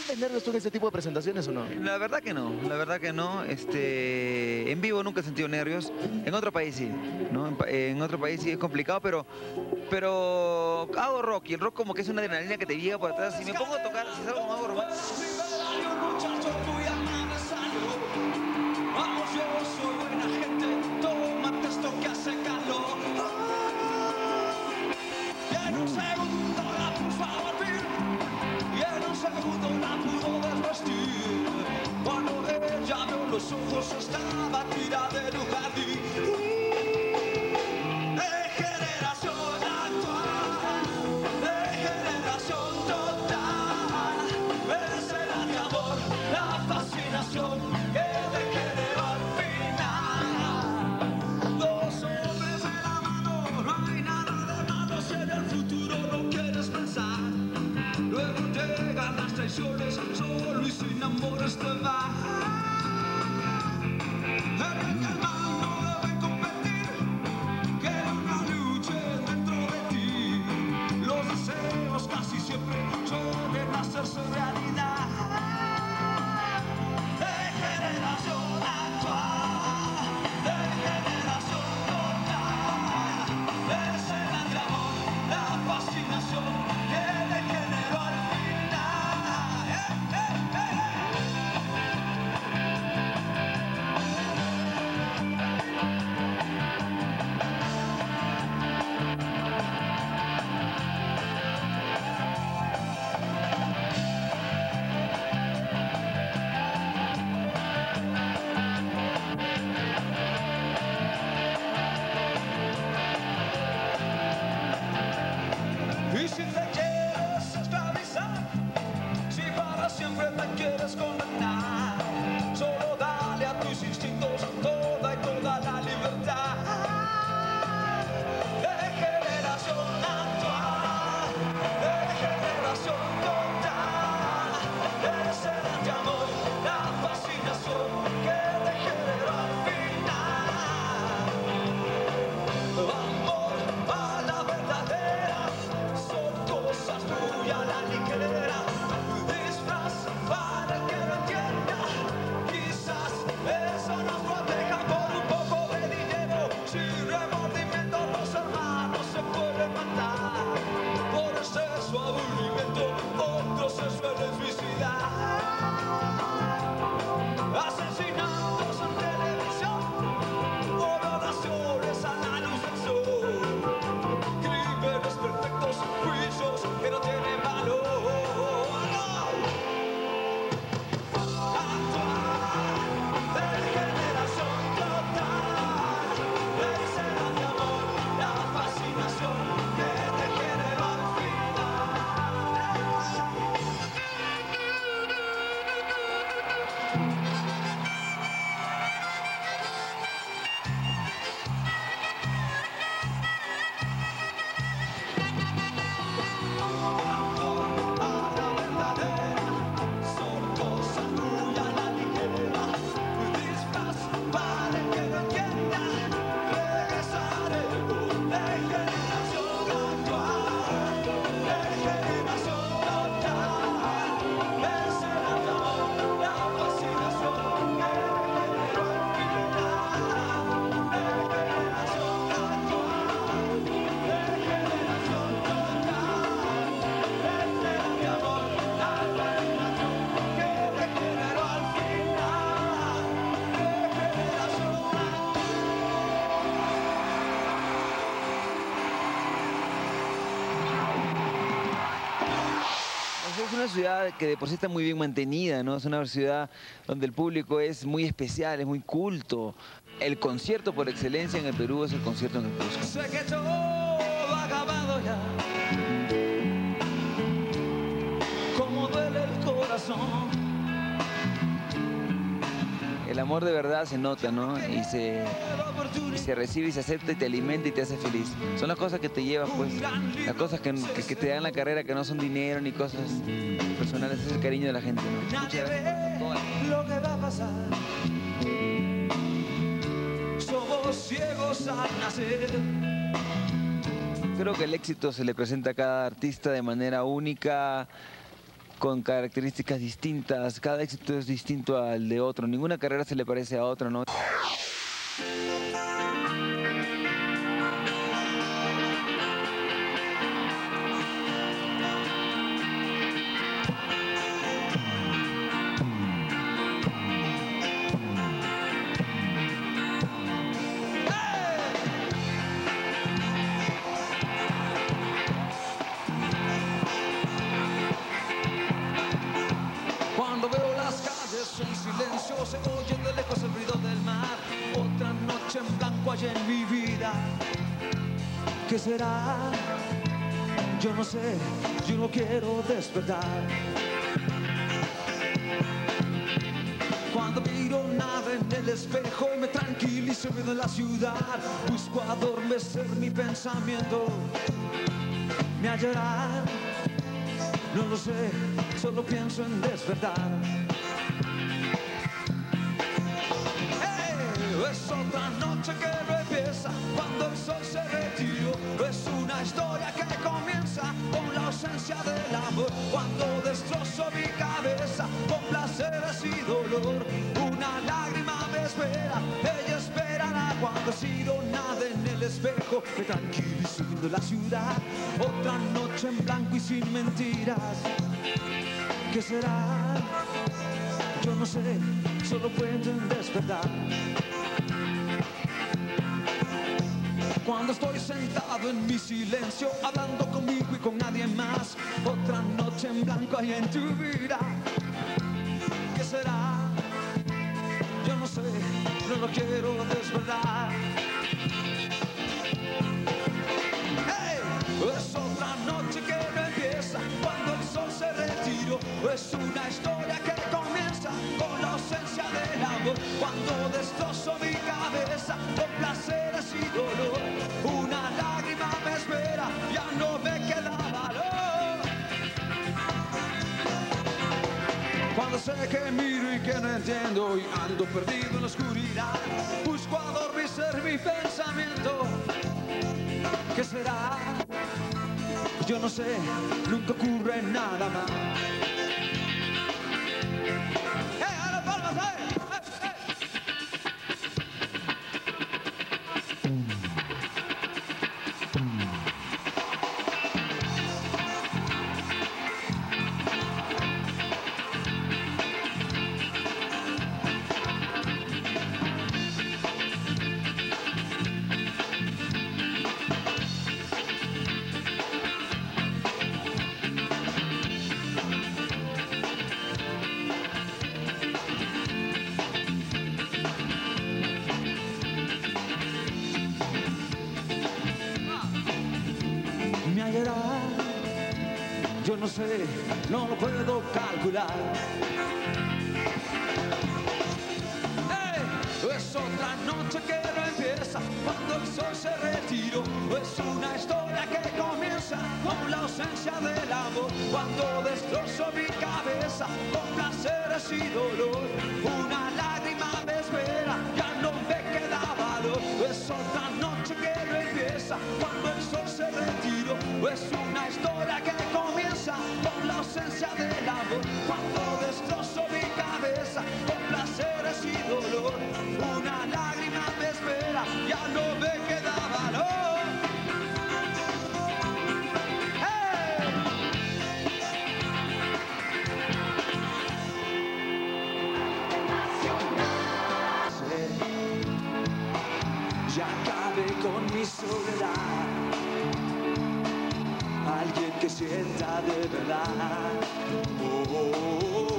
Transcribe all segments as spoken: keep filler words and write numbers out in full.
sientes nervios tú en este tipo de presentaciones o no? La verdad que no, la verdad que no. Este, en vivo nunca he sentido nervios. En otro país sí, ¿no? En, pa- en otro país sí es complicado, pero, pero hago rock y el rock como que es una adrenalina que te llega por atrás. Si me pongo a tocar, si salgo con algo romántico. Vamos, yo soy buena gente, tómate esto que hace calor. Y en un segundo la puso a dormir, y en un segundo la pudo desvestir. Cuando ella abrió los ojos estaba tirada en un jardín. De generación actual, de generación total, es el amor, la fascinación que te generó al final. Dos hombres de la mano, no hay nada de malo si en el futuro no quieres pensar. Luego llegan las traiciones, solo y sin amores te vas. En el mal no debe competir, que una luche dentro de ti. Los deseos casi siempre suelen hacerse realidad. De generación actual, de generación total, es el amor, la fascinación que le generó al final. ¡Eh, eh, eh! Y si te quieres esclavizar, si para siempre te quieres condenar, solo dale a tus instintos toda y toda la libertad. De generación actual, de generación total, es el antiamor, la fascinación que te generó al final. Amor a la verdadera, son cosas muy a la ligera. Disfraz para el que no entienda, quizás eso nos proteja por un poco de dinero. Sin remordimiento los hermanos se pueden matar. Por exceso aburrimiento otros se suelen suicidar. Asesinatos en televisión, por oraciones a la luz del sol. Crímenes perfectos, juicios que no tienen valor. Actual, de generación total, es el amor, la fascinación que te generó al Es una ciudad que de por sí está muy bien mantenida, ¿no? Es una ciudad donde el público es muy especial, es muy culto. El concierto por excelencia en el Perú es el concierto en el Cusco. Sé que todo ha acabado ya, como duele el corazón. El amor de verdad se nota, ¿no? Y se, y se recibe y se acepta y te alimenta y te hace feliz. Son las cosas que te llevas, pues. Las cosas que, que, que te dan la carrera, que no son dinero ni cosas personales. Es el cariño de la gente, ¿no? Nadie ve lo que va a pasar. Somos ciegos al nacer. Creo que el éxito se le presenta a cada artista de manera única con características distintas, cada éxito es distinto al de otro, ninguna carrera se le parece a otra, ¿no? Cuando veo las calles en silencio, se oye de lejos el ruido del mar. Otra noche en blanco hay en mi vida. ¿Qué será? Yo no sé, yo no quiero despertar. Cuando miro nada en el espejo y me tranquilizo viendo la ciudad, busco adormecer mi pensamiento, me hallarán. No lo sé, solo pienso en despertar. Hey, es otra noche que no empieza cuando el sol se retiró. Es una historia que comienza con la ausencia del amor. Cuando destrozo mi cabeza con placeres y dolor. Una lágrima me espera, ella esperará. Cuando ha sido nada en el espejo, me tranquilizo viendo la ciudad. Otra noche en blanco y sin mentiras. ¿Qué será? Yo no sé, solo puedo en despertar. Cuando estoy sentado en mi silencio, hablando conmigo y con nadie más. Otra noche en blanco hay en tu vida. ¿Qué será? Yo no sé, no lo quiero desvelar. ¡Hey! Es otra noche que no empieza cuando el sol se retiró. Es una historia que comienza con la ausencia del amor. Cuando destrozo mi cabeza con placeres y dolor. Una lágrima me espera, ya no me queda valor. Cuando sé que miro y que no entiendo y ando perdido en la oscuridad, busco adormecer mi pensamiento. ¿Qué será? Yo no sé, nunca ocurre nada más. ¡Eh, a las palmas, eh! Me hallará, yo no sé, no lo puedo calcular. ¡Hey! Es otra noche que no empieza cuando el sol se retiró. Es una historia que comienza con la ausencia del amor. Cuando destrozo mi cabeza con placeres y dolor. Una lágrima me espera, ya no me queda valor. Es otra noche que no empieza cuando el sol se retiró. Es una historia que comienza con la ausencia del amor. Cuando destrozo mi cabeza con placeres y dolor. Una lágrima me espera, ya no me queda valor. ¡Hey! Ya acabé con mi soledad. Alguien que sienta de verdad. Oh, oh, oh,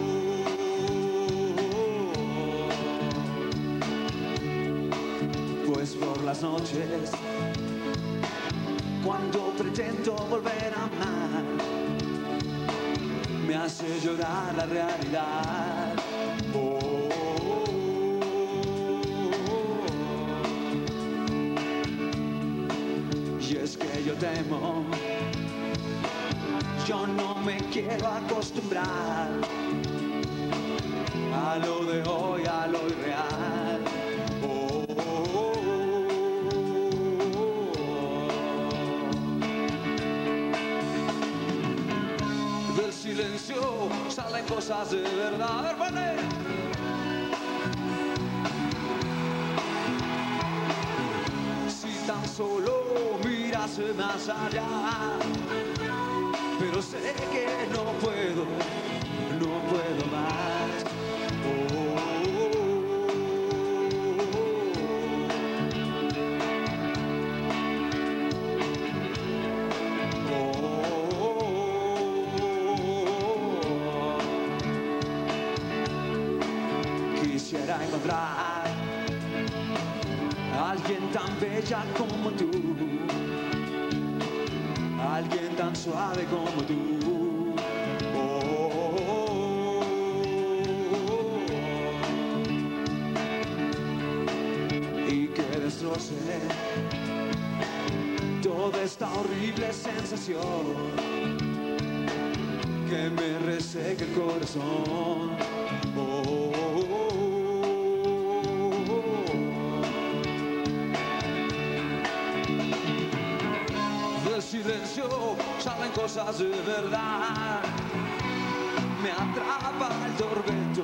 oh. Pues por las noches, cuando pretendo volver a amar, me hace llorar la realidad. Oh, oh, oh, oh. Y es que yo temo, yo no me quiero acostumbrar a lo de hoy, a lo irreal. Oh, oh, oh, oh. Del silencio salen cosas de verdad. A ver, vale. Si tan solo miras más allá, pero sé que no puedo, no puedo más. Oh, oh, oh, oh. Quisiera encontrar a alguien tan bella como tú, alguien tan suave como tú. Oh, oh, oh, oh. Y que destroce toda esta horrible sensación que me reseca el corazón. Oh, oh, oh, oh. Del silencio salen cosas de verdad. Me atrapa el tormento.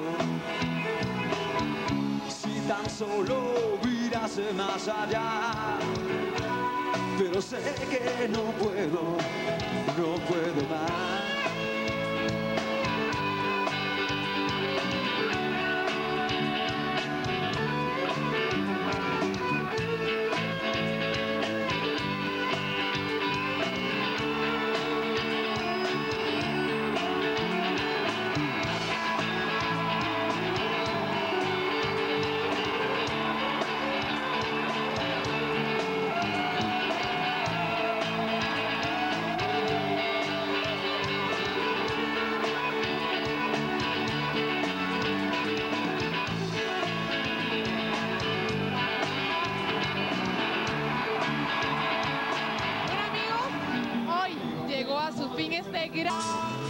Si tan solo mirase más allá, pero sé que no puedo, no puedo más. Bueno amigos, hoy llegó a su fin este gran